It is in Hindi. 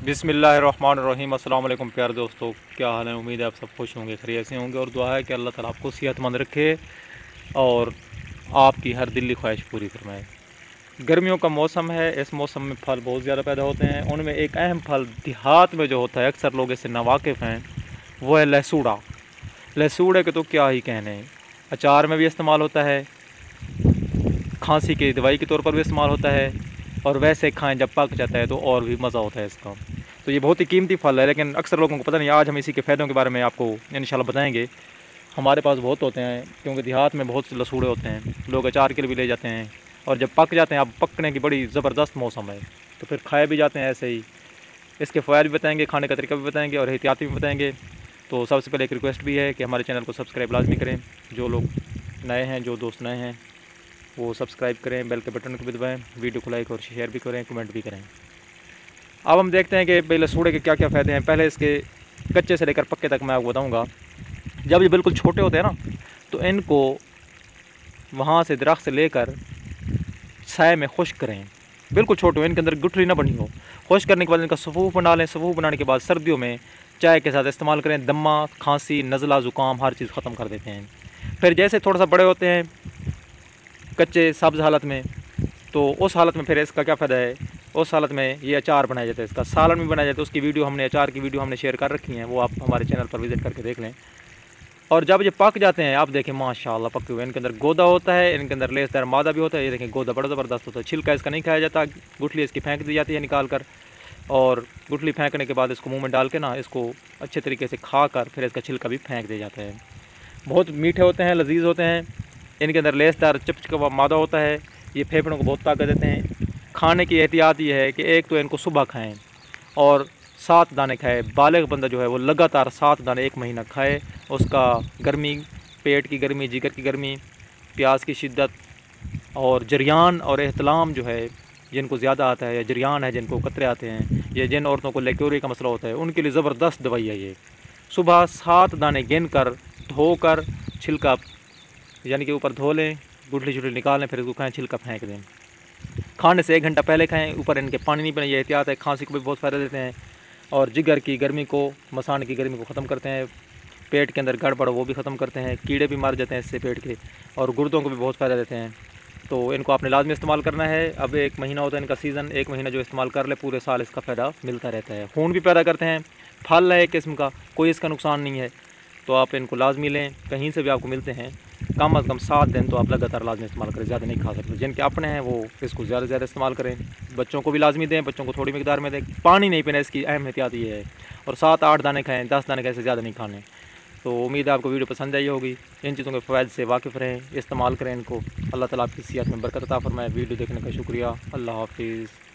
बिस्मिल्लाहिर्रहमानिर्रहीम। अस्सलाम वालेकुम प्यारे दोस्तों, क्या हाल है। उम्मीद है आप सब खुश होंगे, खैरियत से होंगे और दुआ है कि अल्लाह ताला आपको सेहतमंद रखे और आपकी हर दिली ख्वाहिश पूरी फरमाए। गर्मियों का मौसम है, इस मौसम में फल बहुत ज़्यादा पैदा होते हैं। उनमें एक अहम फल देहात में जो होता है, अक्सर लोग इससे नावाकिफ़ हैं, वो है लहसूड़ा। लहसूड़े के तो क्या ही कहने हैं। अचार में भी इस्तेमाल होता है, खांसी की दवाई के तौर पर भी इस्तेमाल होता है और वैसे खाएं जब पक जाता है तो और भी मज़ा होता है इसका। तो ये बहुत ही कीमती फल है, लेकिन अक्सर लोगों को पता नहीं। आज हम इसी के फ़ायदों के बारे में आपको इंशाल्लाह बताएंगे। हमारे पास बहुत होते हैं, क्योंकि देहात में बहुत से लसूड़े होते हैं, लोग अचार के लिए भी ले जाते हैं और जब पक जाते हैं, अब पकने की बड़ी ज़बरदस्त मौसम है तो फिर खाए भी जाते हैं ऐसे ही। इसके फ़वाइद भी बताएंगे, खाने का तरीका भी बताएंगे और एहतियाती भी बताएंगे। तो सबसे पहले एक रिक्वेस्ट भी है कि हमारे चैनल को सब्सक्राइब लाजमी करें। जो लोग नए हैं, जो दोस्त नए हैं, वो सब्सक्राइब करें, बेल के बटन को भी दबाएँ, वीडियो को लाइक और शेयर भी करें, कमेंट भी करें। अब हम देखते हैं कि भाई लसूड़े के क्या क्या फ़ायदे हैं। पहले इसके कच्चे से लेकर पक्के तक मैं आपको बताऊँगा। जब ये बिल्कुल छोटे होते हैं ना, तो इनको वहाँ से दरख्त से लेकर साए में खुश्क करें। बिल्कुल छोटे हो, इनके अंदर गुठली ना बनी हो। खुश्क करने के बाद इनका सफ़ूफ बना लें। सफ़ूफ बनाने के बाद सर्दियों में चाय के साथ इस्तेमाल करें। दम्मा, खांसी, नज़ला, ज़ुकाम हर चीज़ ख़त्म कर देते हैं। फिर जैसे थोड़ा सा बड़े होते हैं कच्चे सब्ज़ हालत में, तो उस हालत में फिर इसका क्या फ़ायदा है, उस हालत में ये अचार बनाया जाता है, इसका सालन भी बनाया जाता है। उसकी वीडियो हमने, अचार की वीडियो हमने शेयर कर रखी है, वो आप हमारे चैनल पर विज़िट करके देख लें। और जब ये पक जाते हैं, आप देखें माशाल्लाह पके हुए, इनके अंदर गोदा होता है, इनके अंदर लेसदार मादा भी होता है। ये देखें गोदा बड़ा ज़बरदस्त होता है। छिलका इसका नहीं खाया जाता, गुठली इसकी फेंक दी जाती है निकाल कर। और गुठली फेंकने के बाद इसको मुँह में डाल के ना, इसको अच्छे तरीके से खा कर फिर इसका छिलका भी फेंक दिया जाता है। बहुत मीठे होते हैं, लजीज़ होते हैं। इनके अंदर लेसदार चिपचिपा मादा होता है। ये फेफड़ों को बहुत ताकत देते हैं। खाने की एहतियात ये है कि एक तो इनको सुबह खाएं और 7 दाने खाए। बालिग बंदा जो है वो लगातार 7 दाने 1 महीना खाए। उसका गर्मी, पेट की गर्मी, जिगर की गर्मी, प्यास की शिद्दत और जरियान और एहतलाम जो है, जिनको ज़्यादा आता है, या जरियान है जिनको कतरे आते हैं, या जिन औरतों को लेक्योरी का मसला होता है, उनके लिए ज़बरदस्त दवाई है ये। सुबह 7 दाने गिन कर धोकर छिलका यानी कि ऊपर धो लें, गुठली शुठली निकाल लें, फिर इसको खाएँ, छिलका फेंक दें। खाने से 1 घंटा पहले खाएं। ऊपर इनके पानी नहीं पीना, ये एहतियात है। खांसी को भी बहुत फ़ायदा देते हैं और जिगर की गर्मी को, मसान की गर्मी को ख़त्म करते हैं। पेट के अंदर गड़बड़ वो भी ख़त्म करते हैं। कीड़े भी मर जाते हैं इससे पेट के, और गुर्दों को भी बहुत फ़ायदा देते हैं। तो इनको आपने लाजमी इस्तेमाल करना है। अब 1 महीना होता है इनका सीज़न, 1 महीना जो इस्तेमाल कर ले, पूरे साल इसका फ़ायदा मिलता रहता है। खून भी पैदा करते हैं। फल है एक किस्म का, कोई इसका नुकसान नहीं है। तो आप इनको लाजमी लें, कहीं से भी आपको मिलते हैं। कम अज़ कम 7 दिन तो आप लगातार लाजमी इस्तेमाल करें, ज़्यादा नहीं खा सकते। जिनके अपने हैं वो इसको ज़्यादा से ज़्यादा इस्तेमाल करें। बच्चों को भी लाजमी दें, बच्चों को थोड़ी मकदार में दें। पानी नहीं पीना, इसकी अहम एहतियात ये है। और 7-8 दाने खाएँ, 10 दाने खाएँ, से ज़्यादा नहीं खाने। तो उम्मीद है आपको वीडियो पसंद आई होगी। इन चीज़ों के फ़वाइद से वाकिफ़ रहें, इस्तेमाल करें इनको। अल्लाह ताला आपकी सेहत में बरकत अता फ़रमाए। वीडियो देखने का शुक्रिया। अल्लाह हाफ़िज़।